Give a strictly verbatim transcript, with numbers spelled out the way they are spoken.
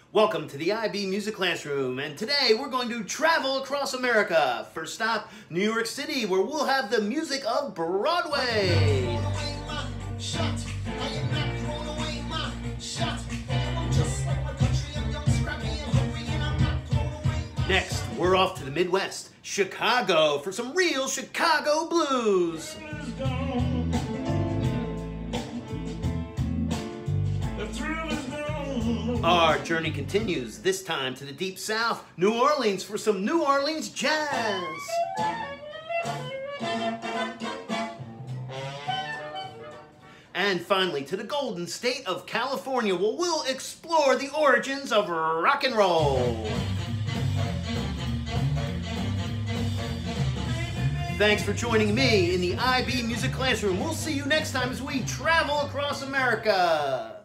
Welcome to the I B Music Classroom, and today we're going to travel across America. First stop, New York City, where we'll have the music of Broadway. Next, we're off to the Midwest, Chicago, for some real Chicago blues. Our journey continues, this time to the Deep South, New Orleans, for some New Orleans jazz. And finally, to the Golden State of California, where we'll explore the origins of rock and roll. Thanks for joining me in the I B Music Classroom. We'll see you next time as we travel across America.